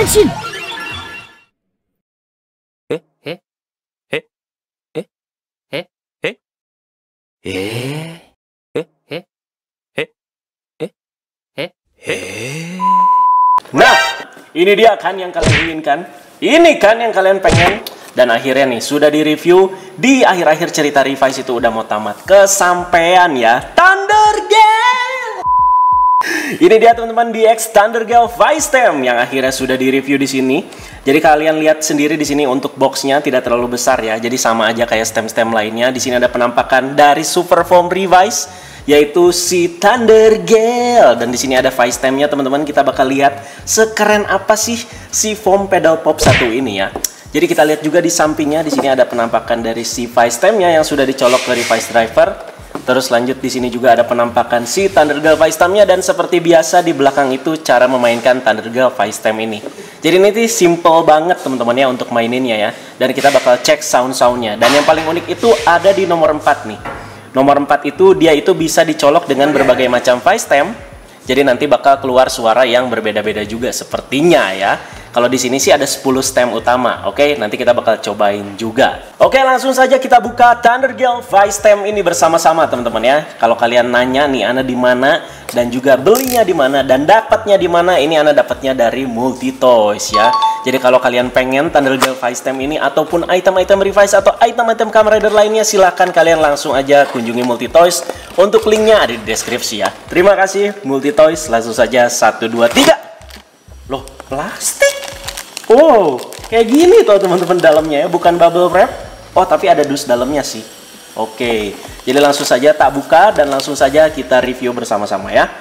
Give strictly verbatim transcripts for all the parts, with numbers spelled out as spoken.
信。 えええええええええええええ Nah, ini dia kan yang kalian inginkan. Ini kan yang kalian pengen. Dan akhirnya nih, sudah di-review. Di akhir-akhir cerita Revice itu udah mau tamat. Kesampean ya, Thunder Gale. Ini dia teman-teman D X Thunder Gale Vice Stem yang akhirnya sudah di-review di sini. Jadi kalian lihat sendiri di sini untuk boxnya tidak terlalu besar ya. Jadi sama aja kayak stem-stem lainnya. Di sini ada penampakan dari Super Foam Revice, yaitu si Thunder Gale. Dan di sini ada Vice Stemnya teman-teman. Kita bakal lihat sekeren apa sih si foam pedal pop satu ini ya. Jadi kita lihat juga di sampingnya, di sini ada penampakan dari si Vice Stemnya yang sudah dicolok dari Vice Driver. Terus lanjut di sini juga ada penampakan si Thunder Gale Vice Stemnya, dan seperti biasa di belakang itu cara memainkan Thunder Gale Vice Stem ini. Jadi ini tuh simple banget teman-teman ya untuk maininnya ya. Dan kita bakal cek sound-soundnya. Dan yang paling unik itu ada di nomor empat nih. Nomor empat itu dia itu bisa dicolok dengan berbagai macam Vice Stem. Jadi nanti bakal keluar suara yang berbeda-beda juga sepertinya ya. Kalau di sini sih ada sepuluh stem utama. Oke, nanti kita bakal cobain juga. Oke, langsung saja kita buka Thunder Gale Vice Stem ini bersama-sama teman-teman ya. Kalau kalian nanya nih Ana di mana dan juga belinya di mana dan dapatnya di mana, ini Ana dapatnya dari Multi Toys ya. Jadi kalau kalian pengen Thunder Gale Vice Stem ini ataupun item-item Revice atau item-item Kamen Rider lainnya, silahkan kalian langsung aja kunjungi Multi Toys. Untuk linknya ada di deskripsi ya. Terima kasih Multi Toys. Langsung saja satu dua tiga. Loh, plastik. Oh, kayak gini tuh teman-teman dalamnya ya, bukan bubble wrap. Oh, tapi ada dus dalamnya sih. Oke, jadi langsung saja tak buka dan langsung saja kita review bersama-sama ya.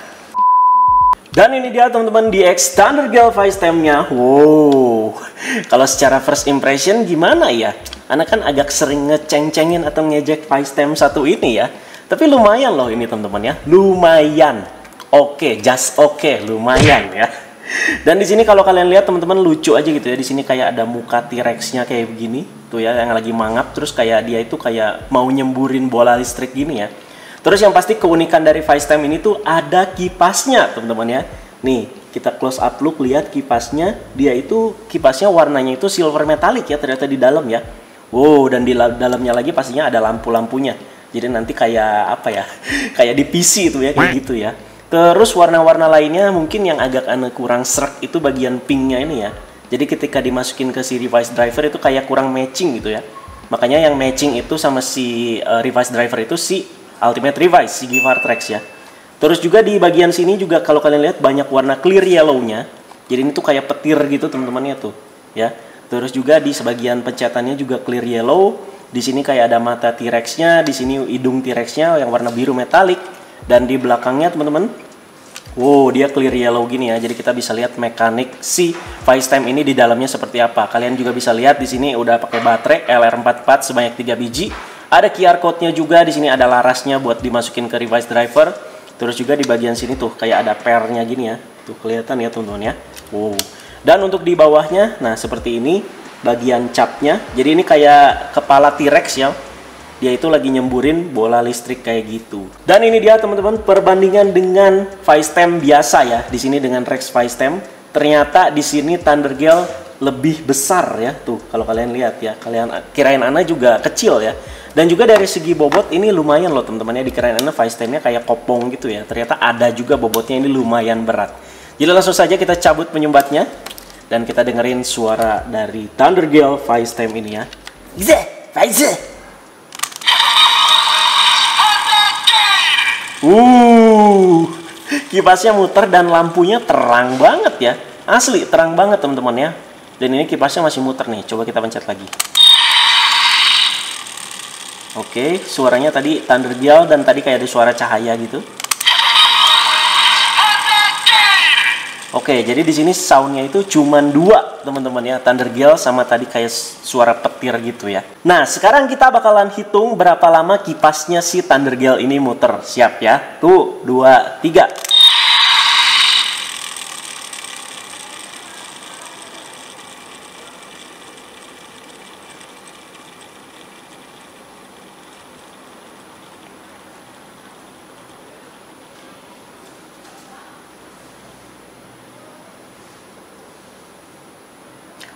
Dan ini dia teman-teman D X Thunder Gale Vice Stemnya. Wow, kalau secara first impression gimana ya? Anak kan agak sering ngeceng-cengin atau ngejek Vice Stem satu ini ya. Tapi lumayan loh ini teman-teman ya, lumayan. Oke, just oke, lumayan ya. Dan di sini kalau kalian lihat teman-teman lucu aja gitu ya. Di sini kayak ada muka T-Rex-nya kayak begini tuh ya, yang lagi mangap, terus kayak dia itu kayak mau nyemburin bola listrik gini ya. Terus yang pasti keunikan dari Vice Stem ini tuh ada kipasnya teman-teman ya. Nih, kita close up look, lihat kipasnya. Dia itu kipasnya warnanya itu silver metallic ya ternyata di dalam ya. Wow, dan di dalamnya lagi pastinya ada lampu-lampunya. Jadi nanti kayak apa ya? Kayak di P C itu ya, kayak gitu ya. Terus warna-warna lainnya mungkin yang agak aneh kurang serak itu bagian pinknya ini ya. Jadi ketika dimasukin ke si Revice Driver itu kayak kurang matching gitu ya. Makanya yang matching itu sama si uh, Revice Driver itu si Ultimate Revice, si Givar Trax ya. Terus juga di bagian sini juga kalau kalian lihat banyak warna clear yellow-nya. Jadi ini tuh kayak petir gitu teman-temannya tuh ya. Terus juga di sebagian pencetannya juga clear yellow. Di sini kayak ada mata T-Rex-nya, di sini hidung T-Rex-nya yang warna biru metalik. Dan di belakangnya teman-teman, wow, dia clear yellow gini ya. Jadi kita bisa lihat mekanik si Vice Stem ini di dalamnya seperti apa. Kalian juga bisa lihat di sini udah pakai baterai L R empat puluh empat sebanyak tiga biji. Ada Q R code-nya juga, di sini ada larasnya buat dimasukin ke Revice Driver. Terus juga di bagian sini tuh kayak ada pair-nya gini ya. Tuh kelihatan ya teman-teman ya. Wow. Dan untuk di bawahnya, nah seperti ini bagian capnya. Jadi ini kayak kepala T-Rex ya. Dia itu lagi nyemburin bola listrik kayak gitu. Dan ini dia teman-teman perbandingan dengan Vice Stem biasa ya. Di sini dengan Rex Vice Stem, ternyata di sini Thunder Gale lebih besar ya. Tuh kalau kalian lihat ya, kalian kirain Ana juga kecil ya. Dan juga dari segi bobot ini lumayan loh teman-teman ya. Dikirain Ana Vice Stemnya kayak kopong gitu ya. Ternyata ada juga bobotnya, ini lumayan berat. Jadi langsung saja kita cabut penyumbatnya dan kita dengerin suara dari Thunder Gale Vice Stem ini ya. Vice, Vice. Uh, kipasnya muter dan lampunya terang banget ya. Asli terang banget teman-teman ya. Dan ini kipasnya masih muter nih. Coba kita pencet lagi. Oke, suaranya tadi Thunder Gale dan tadi kayak ada suara cahaya gitu. Oke, jadi di sini soundnya itu cuman dua teman-teman ya, Thunder Gale sama tadi kayak suara petir gitu ya. Nah, sekarang kita bakalan hitung berapa lama kipasnya si Thunder Gale ini muter. Siap ya? Tuh, dua, tiga.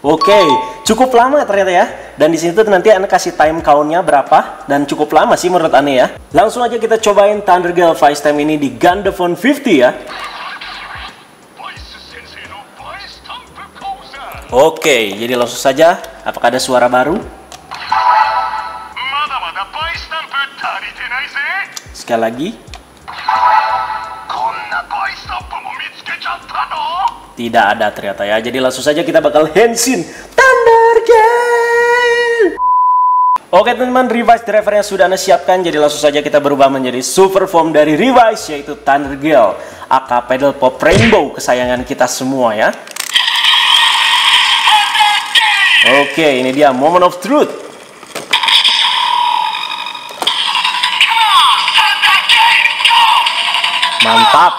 Oke, cukup lama ternyata ya. Dan di sini tuh nanti Ane kasih time count-nya berapa, dan cukup lama sih menurut Ane ya. Langsung aja kita cobain Thunder Gale Vice Time ini di Gundafone lima puluh ya. Oke, jadi langsung saja. Apakah ada suara baru? Sekali lagi. Tidak ada ternyata ya. Jadi langsung saja kita bakal Henshin Thunder Gale. Oke teman-teman, Revice drivernya sudah Anda siapkan. Jadi langsung saja kita berubah menjadi super form dari Revice, yaitu Thunder Gale, aka Pedal Pop Rainbow kesayangan kita semua ya. Oke, ini dia Moment of Truth. Mantap.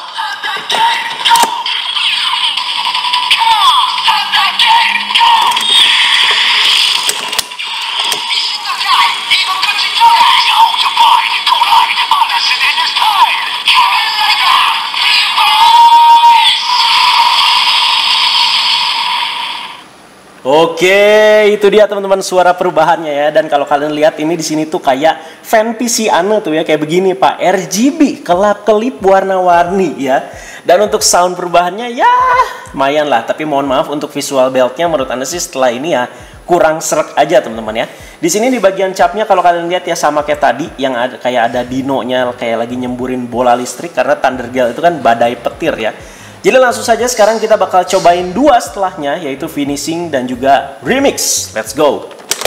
Oke, itu dia teman-teman suara perubahannya ya. Dan kalau kalian lihat ini di sini tuh kayak fan P C Ane tuh ya, kayak begini Pak, R G B, kelap-kelip warna-warni ya. Dan untuk sound perubahannya ya lumayan lah, tapi mohon maaf untuk visual beltnya menurut Ane sih setelah ini ya kurang srek aja teman-teman ya. Di sini di bagian capnya kalau kalian lihat ya sama kayak tadi yang ada, kayak ada dinonya kayak lagi nyemburin bola listrik, karena Thunder Gale itu kan badai petir ya. Jadi langsung saja sekarang kita bakal cobain dua setelahnya, yaitu finishing dan juga remix. Let's go.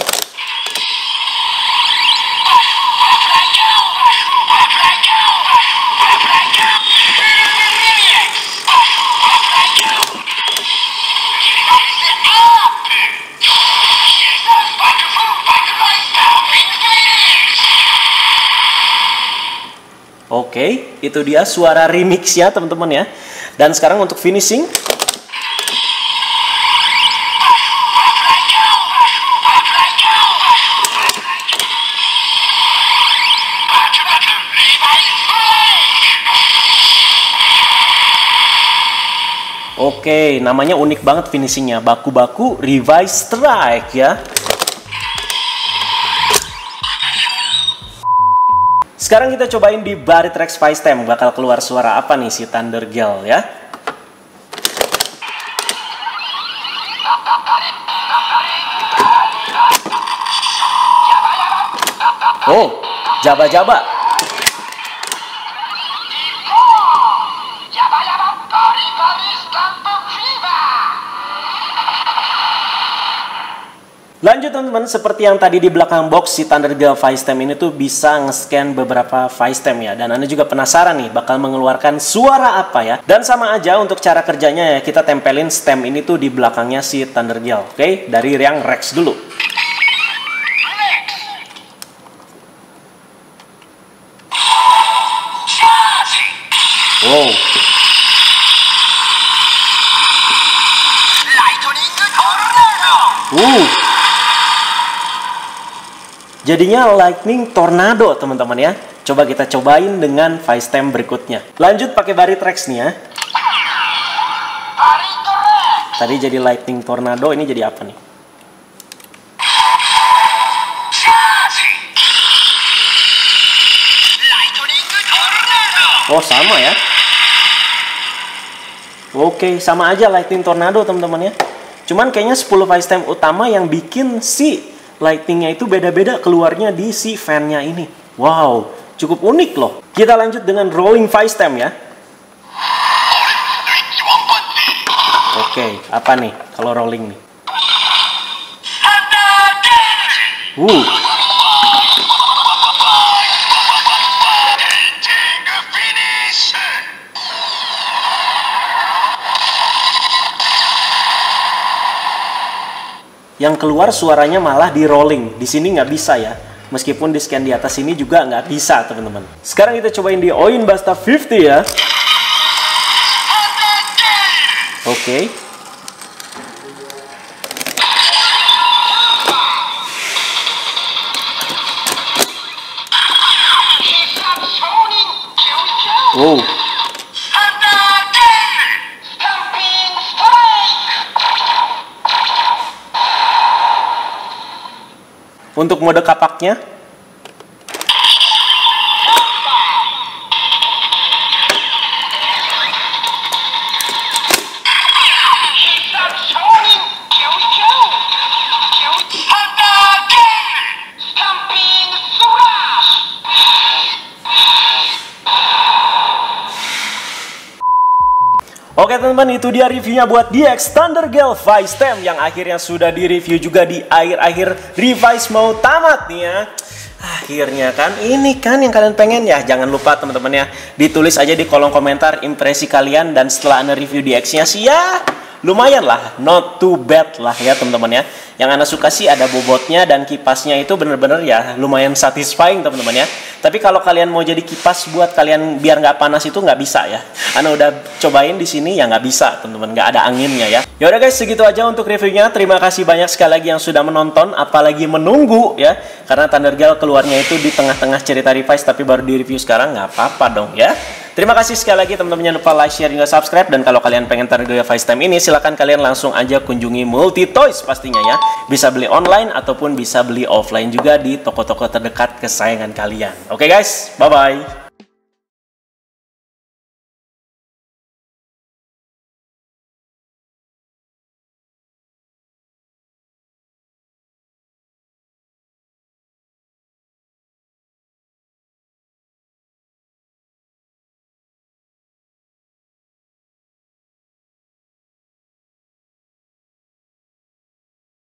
Oke, itu dia suara remix ya teman-teman ya. Dan sekarang untuk finishing. Oke, namanya unik banget finishingnya. Baku-baku Revice Strike ya. Sekarang kita cobain di Barretrex Vice Time. Bakal keluar suara apa nih si Thunder Gale ya. Oh, jaba-jaba. Lanjut teman-teman, seperti yang tadi di belakang box, si Thunder Gale Vice Time ini tuh bisa nge-scan beberapa Vice Time ya. Dan Anda juga penasaran nih bakal mengeluarkan suara apa ya. Dan sama aja untuk cara kerjanya ya, kita tempelin stem ini tuh di belakangnya si Thunder Gale. Oke, dari yang Rex dulu. Wow. Uh. Jadinya Lightning Tornado teman-teman ya. Coba kita cobain dengan Vice Time berikutnya. Lanjut pakai Barretrex nih ya. Tadi jadi Lightning Tornado, ini jadi apa nih? Oh sama ya. Oke, sama aja Lightning Tornado teman-teman ya. Cuman kayaknya sepuluh Vice Time utama yang bikin si lightingnya itu beda-beda keluarnya di si fan-nya ini. Wow, cukup unik loh. Kita lanjut dengan Rolling Vice Time ya. Oke, apa nih kalau rolling nih? Uh. Yang keluar suaranya malah di rolling. Di sini nggak bisa ya. Meskipun di scan di atas ini juga nggak bisa teman-teman. Sekarang kita cobain di Oin Basta lima puluh ya. Oke. Okay. Wow. untuk mode kapaknya. Oke teman-teman, itu dia reviewnya buat D X Thunder Gale Vice Tem yang akhirnya sudah di-review juga di akhir-akhir Revice mau tamat nih ya. Akhirnya kan, ini kan yang kalian pengen ya. Jangan lupa teman-teman ya, ditulis aja di kolom komentar impresi kalian. Dan setelah Anda review D X-nya sih ya lumayan lah, not too bad lah ya teman-teman ya. Yang Anda suka sih ada bobotnya dan kipasnya itu bener-bener ya lumayan satisfying teman-teman ya. Tapi kalau kalian mau jadi kipas buat kalian biar nggak panas itu nggak bisa ya. Anda udah cobain di sini ya nggak bisa teman-teman, nggak ada anginnya ya. Yaudah guys, segitu aja untuk reviewnya. Terima kasih banyak sekali lagi yang sudah menonton, apalagi menunggu ya. Karena Thunder Gale keluarnya itu di tengah-tengah cerita Revice tapi baru di review sekarang, nggak apa-apa dong ya. Terima kasih sekali lagi teman-teman, jangan lupa like, share, dan subscribe. Dan kalau kalian pengen Thunder Gale Vice Tem ini, silahkan kalian langsung aja kunjungi Multi Toys pastinya ya. Bisa beli online ataupun bisa beli offline juga di toko-toko terdekat kesayangan kalian. Oke guys, bye-bye.